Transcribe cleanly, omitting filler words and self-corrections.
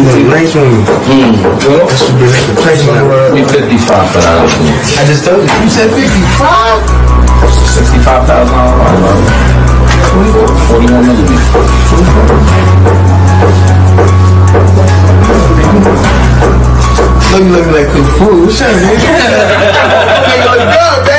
nice one. Well, That should be like the price now. we 55 for that. I just told you. You said 55? $65,000. 41 millimeters. Look like Kung Fu. What's up, man? Look good, man.